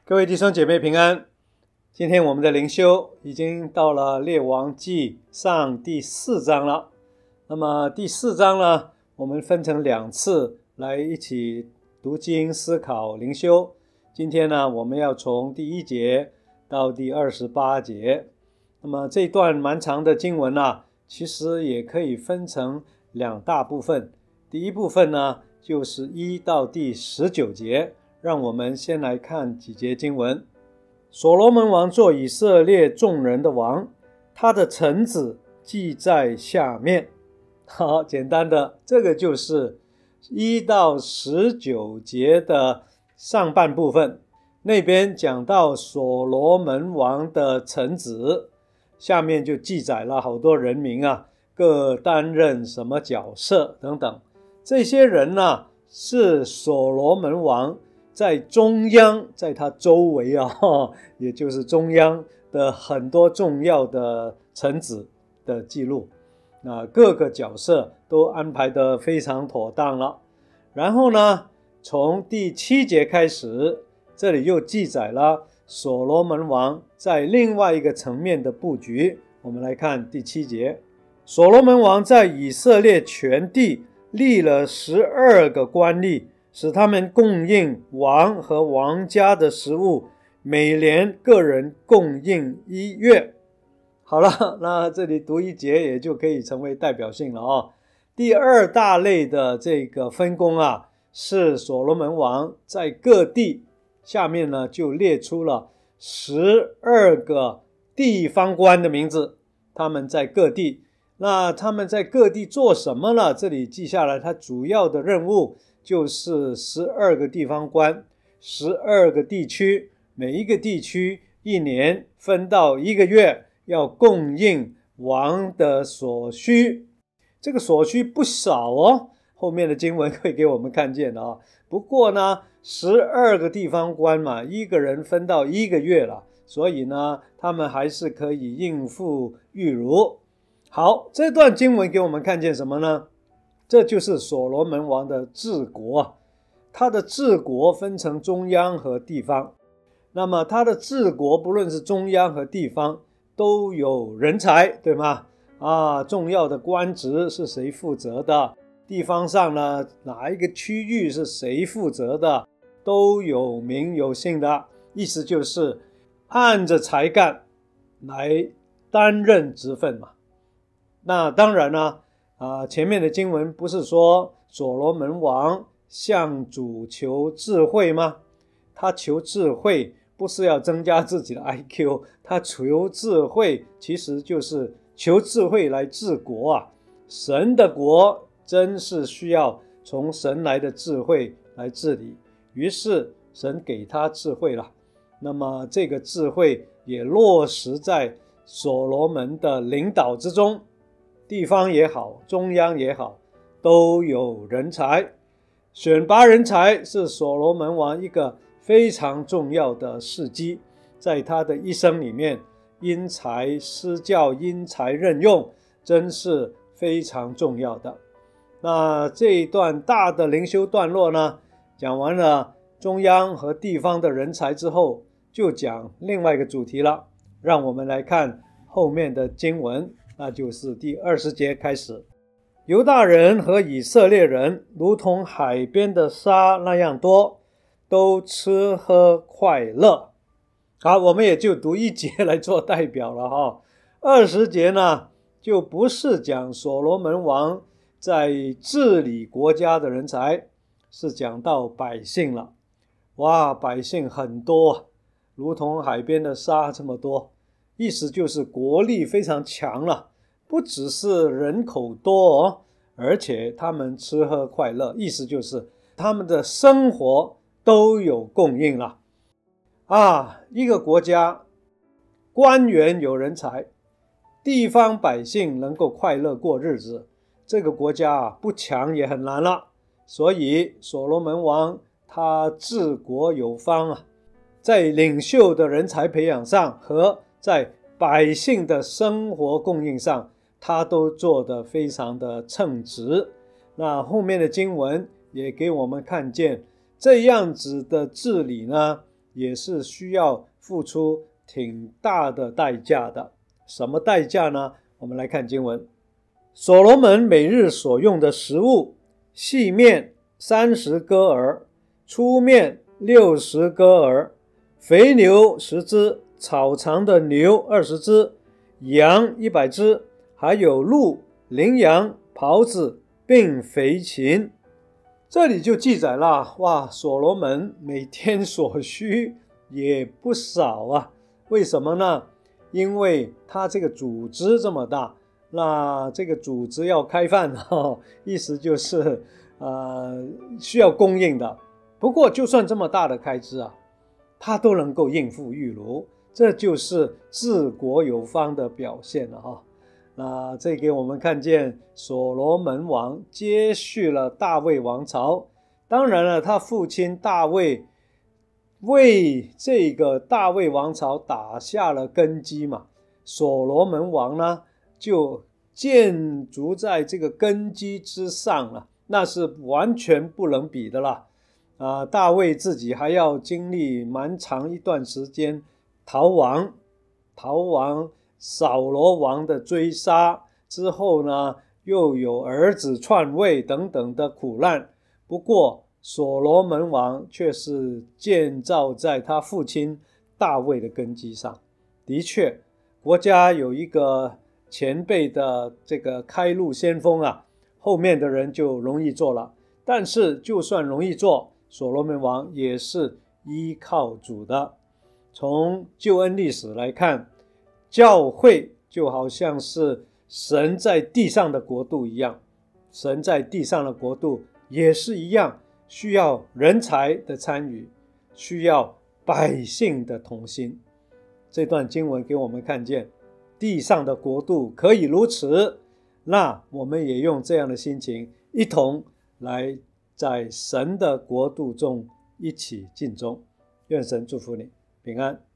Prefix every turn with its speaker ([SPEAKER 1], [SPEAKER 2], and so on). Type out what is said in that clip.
[SPEAKER 1] 各位弟兄姐妹平安。今天我们的灵修已经到了列王纪上第4章了。那么第4章呢，我们分成2次来一起读经、思考、灵修。今天呢，我们要从第1节到第28节。那么这段蛮长的经文啊，其实也可以分成2大部分。第一部分呢，就是1到第19节。让我们先来看几节经文。所罗门王做以色列众人的王，他的臣子记在下面。好，简单的，这个就是1到19节的上半部分。那边讲到所罗门王的臣子，下面就记载了好多人名啊，各担任什么角色等等。这些人呢，是所罗门王在中央，在他周围啊，也就是中央的很多重要的臣子的记录。那各个角色都安排得非常妥当了。然后呢，从第7节开始，这里又记载了所罗门王在另外一个层面的布局。我们来看第7节。所罗门王在以色列全地立了12个官吏，使他们供应王和王家的食物，每年个人供应1月。好了，那这里读1节也就可以成为代表性了啊。第2大类的这个分工啊，是所罗门王在各地，下面呢就列出了12个地方官的名字，他们在各地。那他们在各地做什么呢？这里记下来，他主要的任务就是12个地方官，12个地区，每一个地区1年分到1个月，要供应王的所需。这个所需不少哦，后面的经文会给我们看见的啊。不过呢，12个地方官嘛，一个人分到1个月了，所以呢，他们还是可以应付裕如。好，这段经文给我们看见什么呢？这就是所罗门王的治国啊。他的治国分成中央和地方。那么他的治国不论是中央和地方都有人才，对吗？重要的官职是谁负责的，地方上呢，哪一个区域是谁负责的，都有名有姓的。意思就是按着才干来担任职分嘛。那当然呢，前面的经文不是说所罗门王向主求智慧吗？他求智慧不是要增加自己的 IQ， 他求智慧其实就是求智慧来治国啊。神的国真是需要从神来的智慧来治理，于是神给他智慧了。那么这个智慧也落实在所罗门的领导之中，地方也好，中央也好，都有人才。选拔人才是所罗门王一个非常重要的事迹，在他的一生里面，因材施教，因材任用，真是非常重要的。那这一段大的灵修段落呢，讲完了中央和地方的人才之后，就讲另外一个主题了。让我们来看后面的经文，那就是第20节开始。犹大人和以色列人如同海边的沙那样多，都吃喝快乐。好，我们也就读1节来做代表了哈。20节呢，就不是讲所罗门王在治理国家的人才，是讲到百姓了。哇，百姓很多，如同海边的沙这么多，意思就是国力非常强了。不只是人口多哦，而且他们吃喝快乐，意思就是他们的生活都有供应了。一个国家官员有人才，地方百姓能够快乐过日子，这个国家不强也很难了。所以所罗门王他治国有方啊，在领袖的人才培养上和在百姓的生活供应上，他都做得非常的称职。那后面的经文也给我们看见，这样子的治理呢， 也是需要付出挺大的代价的。什么代价呢？我们来看经文。所罗门每日所用的食物，细面30戈尔，粗面60戈尔，肥牛10只，草场的牛20只，羊100只，还有鹿、羚羊、狍子并肥禽。这里就记载了，哇，所罗门每天所需也不少啊。为什么呢？因为他这个组织这么大，那这个组织要开饭意思就是需要供应的。不过就算这么大的开支啊，他都能够应付预如，这就是治国有方的表现了那这给我们看见所罗门王接续了大卫王朝。当然了，他父亲大卫为这个大卫王朝打下了根基嘛，所罗门王呢就建筑在这个根基之上了，那是完全不能比的啦。大卫自己还要经历蛮长一段时间逃亡扫罗王的追杀，之后呢又有儿子篡位等等的苦难。不过所罗门王却是建造在他父亲大卫的根基上。的确，国家有一个前辈的这个开路先锋后面的人就容易做了。但是就算容易做，所罗门王也是依靠主的。从救恩历史来看，教会就好像是神在地上的国度一样，神在地上的国度也是一样，需要人才的参与，需要百姓的同心。这段经文给我们看见，地上的国度可以如此，那我们也用这样的心情，一同来在神的国度中一起尽忠。愿神祝福你平安。